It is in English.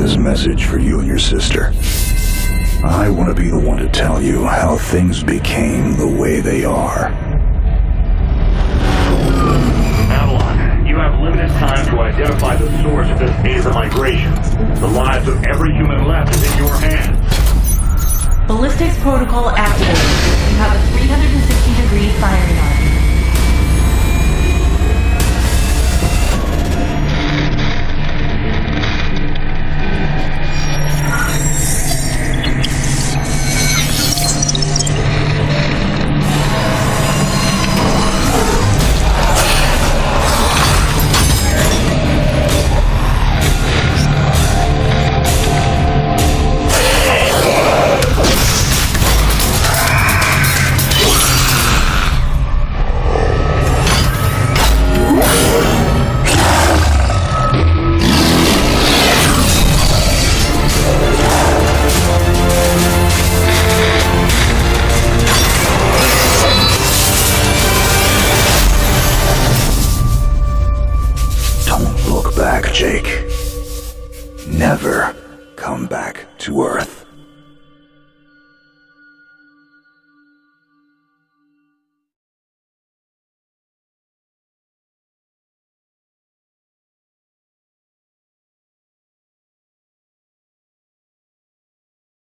this message for you and your sister. I want to be the one to tell you how things became the way they are. Avalon, you have limited time to identify the source of this Aether migration. The lives of every human left is in your hands. Ballistics protocol activated. You have a 360-degree firing arc. Jake. Never come back to Earth.